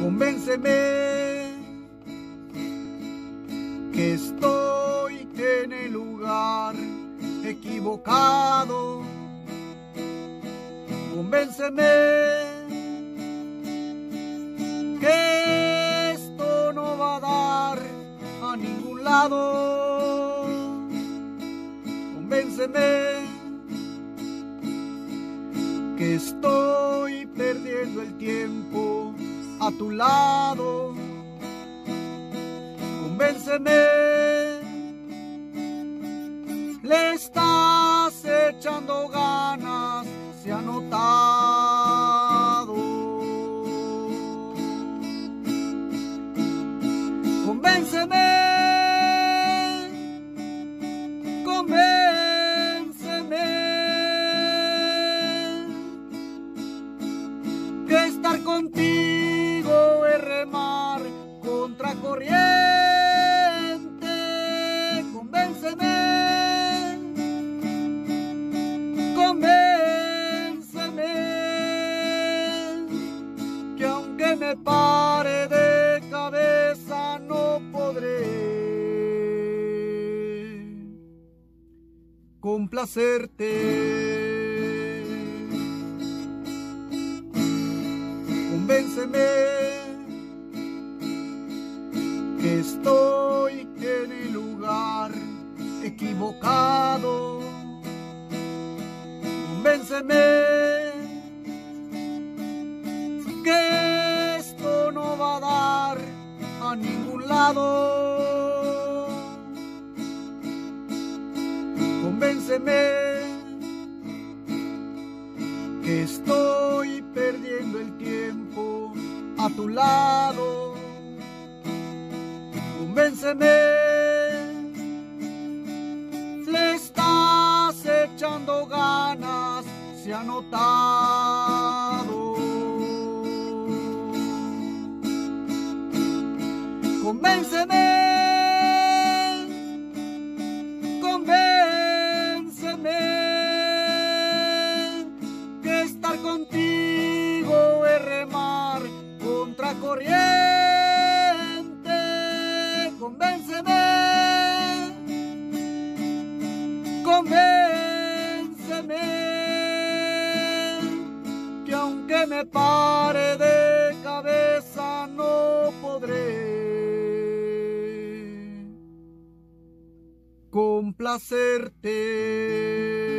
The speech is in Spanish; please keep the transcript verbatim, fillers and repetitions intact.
Convénceme que estoy en el lugar equivocado. Convénceme que esto no va a dar a ningún lado. Convénceme que estoy perdiendo el tiempo a tu lado. Convénceme, le estás echando ganas, se ha notado. Convénceme, convénceme que estar contigo es remar contra corriente. Convénceme, convénceme que aunque me pare de cabeza no podré complacerte. Convénceme que estoy en el lugar equivocado. Convénceme que esto no va a dar a ningún lado. Convénceme que estoy perdiendo el tiempo a tu lado. Convénceme, le estás echando ganas, se ha notado. Convénceme, convénceme que estar contigo es remar contra corriente. Convénceme, convénceme que aunque me pare de cabeza no podré complacerte.